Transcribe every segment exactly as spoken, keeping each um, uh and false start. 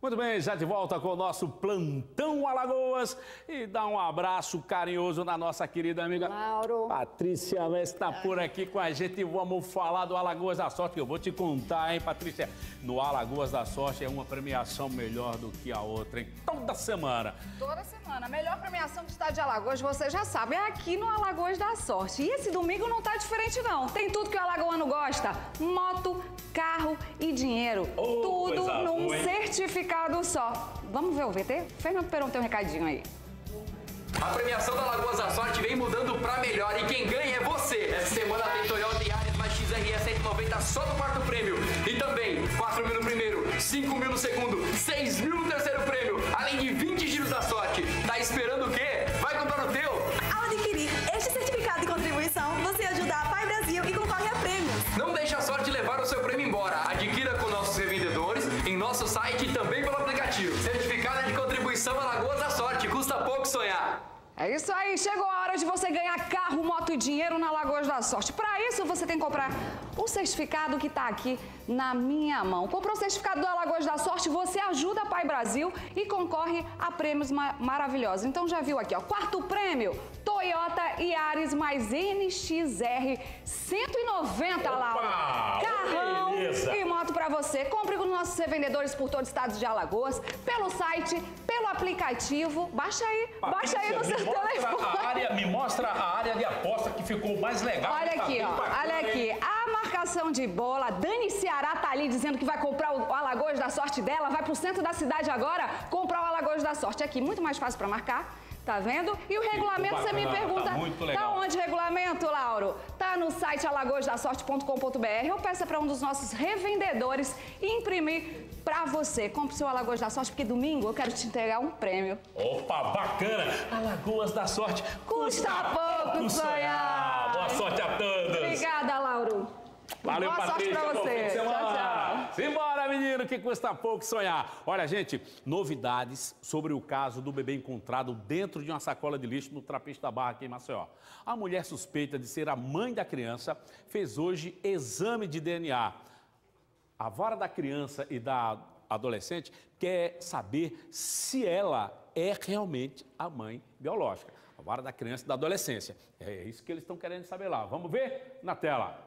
Muito bem, já de volta com o nosso Plantão Alagoas e dá um abraço carinhoso na nossa querida amiga Lauro. Patrícia Messi está por aqui com a gente e vamos falar do Alagoas da Sorte, que eu vou te contar, hein, Patrícia? No Alagoas da Sorte é uma premiação melhor do que a outra, hein? Toda semana. Toda semana. A melhor premiação do estado de Alagoas, você já sabe, é aqui no Alagoas da Sorte. E esse domingo não tá diferente, não. Tem tudo que o alagoano gosta. Moto, carro e dinheiro. Oh, tudo num boa, certificado só. Vamos ver o V T? Fernando Peron tem um recadinho aí. A premiação da Alagoas da Sorte vem mudando pra melhor e quem ganha é você. Essa semana tem Toyota Yaris mais X R E cento e noventa só no quarto prêmio. E também quatro mil no primeiro, cinco mil no segundo, seis mil no terceiro prêmio, além de vinte giros da sorte. Tá esperando o quê? Vai comprar o teu! Ao adquirir este certificado de contribuição, você ajuda a Pai Brasil e concorre a prêmios. Não deixe a sorte levar o seu prêmio embora. Adquira com nossos revendedores, em nosso site e também pelo aplicativo. Certificado de contribuição Alagoas da Sorte. Custa pouco sonhar. É isso aí, chegou a hora de você ganhar carro, moto e dinheiro na Alagoas da Sorte. Para isso, você tem que comprar o certificado que está aqui na minha mão. Comprou o certificado do Alagoas da Sorte, você ajuda a Pai Brasil e concorre a prêmios ma maravilhosos. Então já viu aqui, ó, quarto prêmio, Toyota Yaris mais N X R cento e noventa, Laura. Carrão beleza. E moto para você. Compre com nossos revendedores por todo o estado de Alagoas, pelo site, pelo aplicativo. Baixa aí, Patrícia, baixa aí no seu me mostra telefone. a área, me mostra a área de aposta que ficou mais legal. Olha Tá aqui, bem ó. bacana, Olha aqui. hein? A marcação de bola, Dani Ceará tá ali dizendo que vai comprar o Alagoas da Sorte dela, vai pro centro da cidade agora comprar o Alagoas da Sorte. Aqui, muito mais fácil para marcar. Tá vendo? E o regulamento, você me pergunta, tá muito legal. Tá onde o regulamento, Lauro? Tá no site alagoas da sorte ponto com ponto br ou peça para um dos nossos revendedores imprimir para você. Compre seu Alagoas da Sorte, porque domingo eu quero te entregar um prêmio. Opa, bacana! Alagoas da Sorte Custa pouco sonhar. Boa sorte a todos! Obrigada, Lauro. Valeu, Boa Patrícia. sorte pra Bom fim de você. semana. Tchau, tchau. Simbora, menino, que custa pouco sonhar. Olha, gente, novidades sobre o caso do bebê encontrado dentro de uma sacola de lixo no Trapiche da Barra, aqui em Maceió. A mulher suspeita de ser a mãe da criança fez hoje exame de D N A. A vara da criança e da adolescente quer saber se ela é realmente a mãe biológica. A vara da criança e da adolescência. É isso que eles estão querendo saber lá. Vamos ver na tela.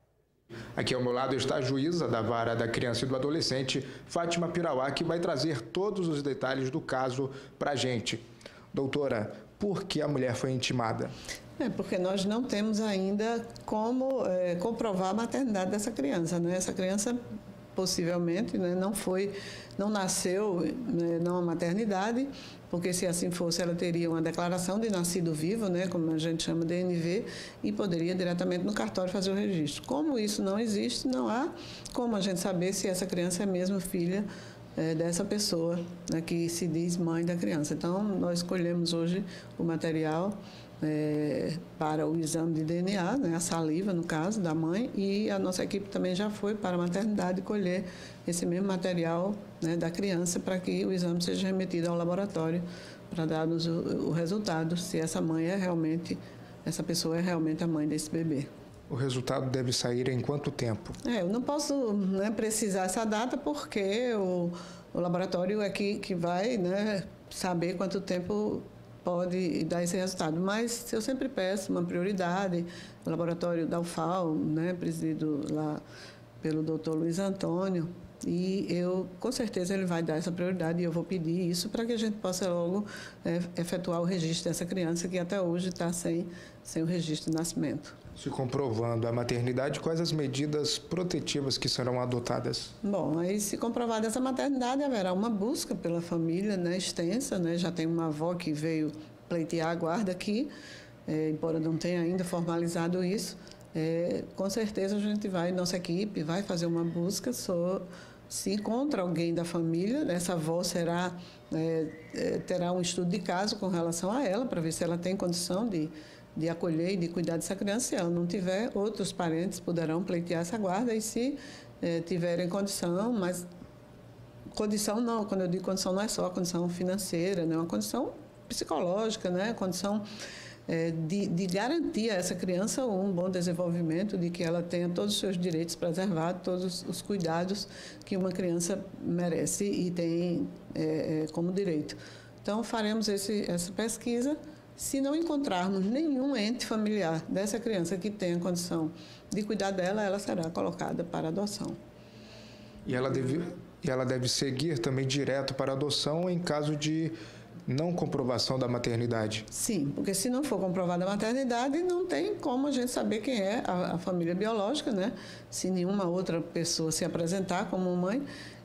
Aqui ao meu lado está a juíza da Vara da Criança e do Adolescente, Fátima Pirauá, que vai trazer todos os detalhes do caso para a gente. Doutora, por que a mulher foi intimada? É porque nós não temos ainda como é, comprovar a maternidade dessa criança, né? Essa criança possivelmente, né, não foi, não nasceu, né, numa maternidade, porque se assim fosse ela teria uma declaração de nascido vivo, né, como a gente chama de D N V, e poderia diretamente no cartório fazer o registro. Como isso não existe, não há como a gente saber se essa criança é mesmo filha é, dessa pessoa, né, que se diz mãe da criança. Então nós escolhemos hoje o material É, para o exame de D N A, né, a saliva, no caso, da mãe, e a nossa equipe também já foi para a maternidade colher esse mesmo material, né, da criança para que o exame seja remetido ao laboratório para dar-nos o, o resultado, se essa mãe é realmente, essa pessoa é realmente a mãe desse bebê. O resultado deve sair em quanto tempo? É, eu não posso, né, precisar essa data porque o, o laboratório é que, que vai, né, saber quanto tempo pode dar esse resultado, mas eu sempre peço uma prioridade, o laboratório da U F A L, né, presidido lá pelo doutor Luiz Antônio, e eu, com certeza, ele vai dar essa prioridade e eu vou pedir isso para que a gente possa logo é, efetuar o registro dessa criança que até hoje está sem, sem o registro de nascimento. Se comprovando a maternidade, quais as medidas protetivas que serão adotadas? Bom, aí se comprovada essa maternidade, haverá uma busca pela família, né, extensa, né, já tem uma avó que veio pleitear a guarda aqui, é, embora não tenha ainda formalizado isso, é, com certeza a gente vai, nossa equipe vai fazer uma busca só, se encontra alguém da família, essa avó será, é, é, terá um estudo de caso com relação a ela, para ver se ela tem condição de de acolher e de cuidar dessa criança. Se ela não tiver, outros parentes poderão pleitear essa guarda e se eh, tiverem condição, mas condição não, quando eu digo condição não é só a condição financeira, né? É uma condição psicológica, né? Condição é, de, de garantir a essa criança um bom desenvolvimento, de que ela tenha todos os seus direitos preservados, todos os cuidados que uma criança merece e tem é, é, como direito. Então, faremos esse, essa pesquisa. Se não encontrarmos nenhum ente familiar dessa criança que tenha condição de cuidar dela, ela será colocada para adoção. E ela deve, e ela deve seguir também direto para adoção em caso de não comprovação da maternidade? Sim, porque se não for comprovada a maternidade, não tem como a gente saber quem é a, a família biológica, né? Se nenhuma outra pessoa se apresentar como mãe.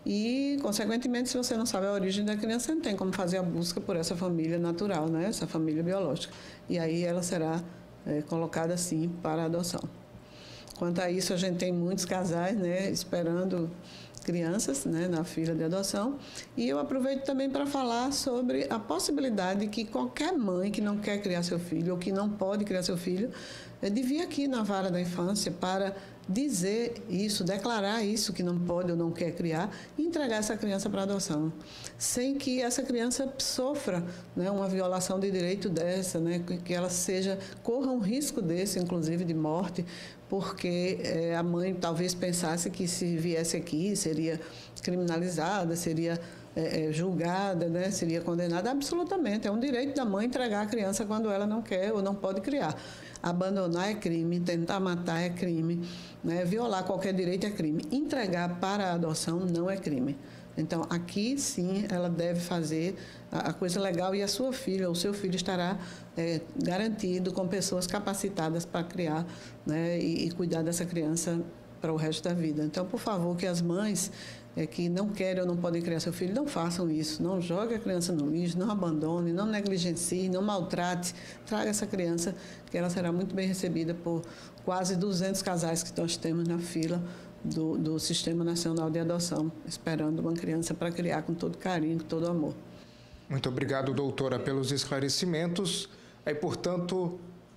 E, consequentemente, se você não sabe a origem da criança, não tem como fazer a busca por essa família natural, né? Essa família biológica. E aí ela será é, colocada, sim, para adoção. Quanto a isso, a gente tem muitos casais, né, esperando crianças, né, na fila de adoção. E eu aproveito também para falar sobre a possibilidade que qualquer mãe que não quer criar seu filho ou que não pode criar seu filho, é de vir aqui na Vara da Infância para dizer isso, declarar isso que não pode ou não quer criar e entregar essa criança para adoção, sem que essa criança sofra, né, uma violação de direito dessa, né, que ela seja, corra um risco desse, inclusive de morte, porque é, a mãe talvez pensasse que se viesse aqui seria criminalizada, seria é, julgada, né, seria condenada. Absolutamente, é um direito da mãe entregar a criança quando ela não quer ou não pode criar. Abandonar é crime, tentar matar é crime, né? Violar qualquer direito é crime. Entregar para a adoção não é crime. Então, aqui sim, ela deve fazer a coisa legal e a sua filha, o seu filho estará é, garantido com pessoas capacitadas para criar, né, e, e cuidar dessa criança para o resto da vida. Então, por favor, que as mães é, que não querem ou não podem criar seu filho, não façam isso. Não jogue a criança no lixo, não abandone, não negligencie, não maltrate. Traga essa criança, que ela será muito bem recebida por quase duzentos casais que nós temos na fila do, do Sistema Nacional de Adoção, esperando uma criança para criar com todo carinho, com todo amor. Muito obrigado, doutora, pelos esclarecimentos. Aí, portanto,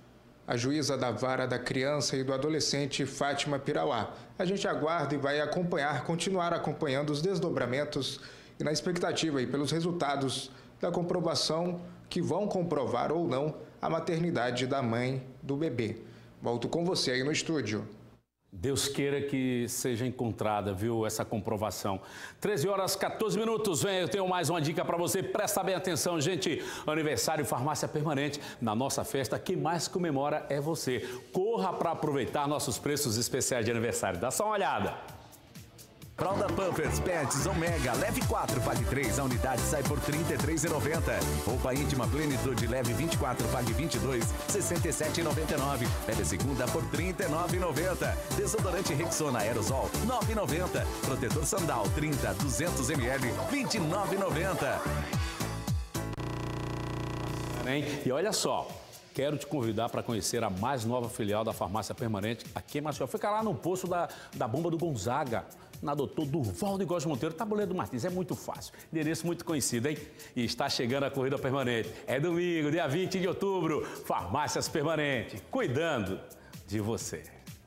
a juíza da Vara da Criança e do Adolescente, Fátima Pirauá. A gente aguarda e vai acompanhar, continuar acompanhando os desdobramentos e na expectativa aí pelos resultados da comprovação que vão comprovar ou não a maternidade da mãe do bebê. Volto com você aí no estúdio. Deus queira que seja encontrada, viu, essa comprovação. treze horas, quatorze minutos, vem, eu tenho mais uma dica para você, presta bem atenção, gente. Aniversário Farmácia Permanente, na nossa festa, quem mais comemora é você. Corra para aproveitar nossos preços especiais de aniversário, dá só uma olhada. Fralda Pampers Pets Omega, leve quatro, pague três, a unidade sai por trinta e três reais e noventa centavos. Roupa íntima Plenitude, leve vinte e quatro, pague vinte e dois, sessenta e sete reais e noventa e nove centavos. Leve a segunda por trinta e nove reais e noventa centavos. Desodorante Rexona Aerosol, nove reais e noventa centavos. Protetor Sandal, trinta, duzentos mililitros, vinte e nove reais e noventa centavos. E olha só, quero te convidar para conhecer a mais nova filial da Farmácia Permanente aqui em Maceió. Fica lá no posto da, da Bomba do Gonzaga, na doutor Durval de Góes Monteiro, Tabuleiro do Martins. É muito fácil, endereço muito conhecido, hein? E está chegando a Corrida Permanente. É domingo, dia vinte de outubro, Farmácias Permanente, cuidando de você.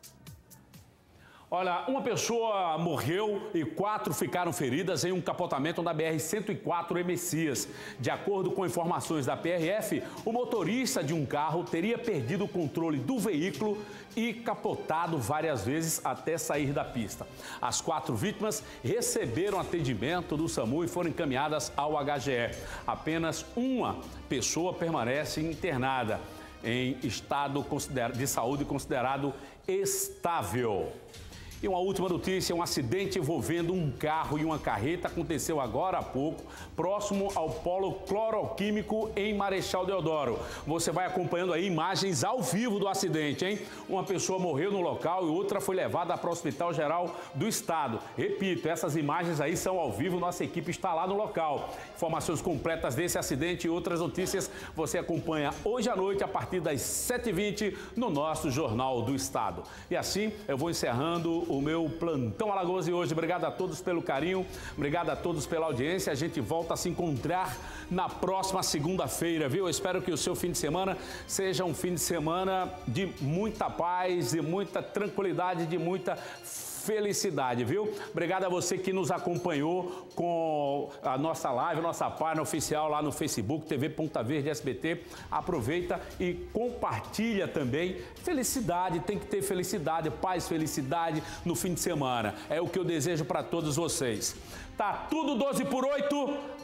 Olha, uma pessoa morreu e quatro ficaram feridas em um capotamento na B R cento e quatro em Messias. De acordo com informações da P R F, o motorista de um carro teria perdido o controle do veículo e capotado várias vezes até sair da pista. As quatro vítimas receberam atendimento do SAMU e foram encaminhadas ao H G E. Apenas uma pessoa permanece internada em estado de saúde considerado estável. E uma última notícia, um acidente envolvendo um carro e uma carreta aconteceu agora há pouco, próximo ao polo cloroquímico em Marechal Deodoro. Você vai acompanhando aí imagens ao vivo do acidente, hein? Uma pessoa morreu no local e outra foi levada para o Hospital Geral do Estado. Repito, essas imagens aí são ao vivo, nossa equipe está lá no local. Informações completas desse acidente e outras notícias você acompanha hoje à noite a partir das sete e vinte no nosso Jornal do Estado. E assim eu vou encerrando o meu Plantão Alagoas de hoje. Obrigado a todos pelo carinho, obrigado a todos pela audiência. A gente volta a se encontrar na próxima segunda-feira, viu? Eu espero que o seu fim de semana seja um fim de semana de muita paz, de muita tranquilidade, de muita felicidade, viu? Obrigado a você que nos acompanhou com a nossa live, nossa página oficial lá no Facebook, T V Ponta Verde S B T. Aproveita e compartilha também. Felicidade, tem que ter felicidade, paz, felicidade no fim de semana. É o que eu desejo para todos vocês. Tá tudo doze por oito.